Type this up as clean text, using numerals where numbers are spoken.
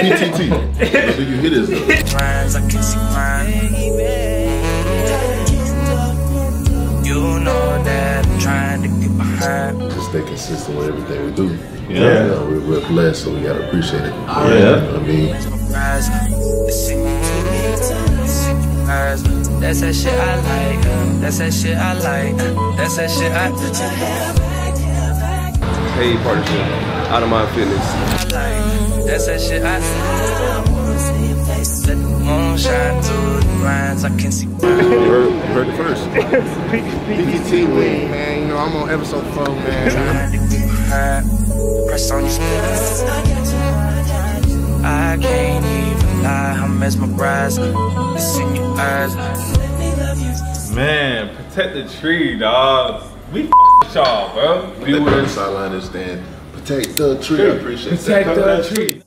PTT. Do you hear this though? You know that I'm trying to get behind. Just stay consistent with everything we do. Yeah. You know, we're blessed, so we gotta appreciate it. Yeah. You know what I mean? That's that shit I like. That's that shit I like. That's that shit I like. Hey, partnership. Out of my fitness. That's that shit I like. Let the moon shine through the blinds. I can see. You heard it first. PTT wing, man. You know, I'm on episode 4, man. Press on your speakers. I can't even lie. I'm mesmerized. It's in your eyes. Man, protect the tree, dog. We with y'all, bro. Viewers, sideline stand. Protect the tree. I appreciate that. Protect the tree.